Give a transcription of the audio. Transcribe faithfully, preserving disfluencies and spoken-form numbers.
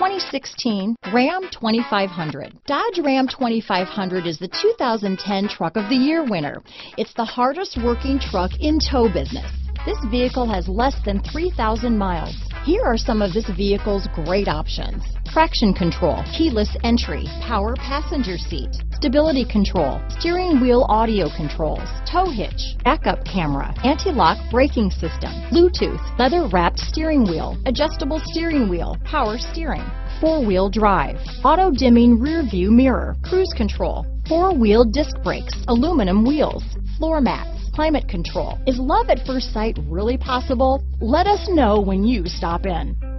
twenty sixteen Ram twenty-five hundred. Dodge Ram twenty-five hundred is the two thousand ten Truck of the Year winner. It's the hardest working truck in tow business. This vehicle has less than three thousand miles. Here are some of this vehicle's great options: traction control, keyless entry, power passenger seat, stability control, steering wheel audio controls, tow hitch, backup camera, anti-lock braking system, Bluetooth, leather-wrapped steering wheel, adjustable steering wheel, power steering, four-wheel drive, auto-dimming rear-view mirror, cruise control, four-wheel disc brakes, aluminum wheels, floor mats, climate control. Is love at first sight really possible? Let us know when you stop in.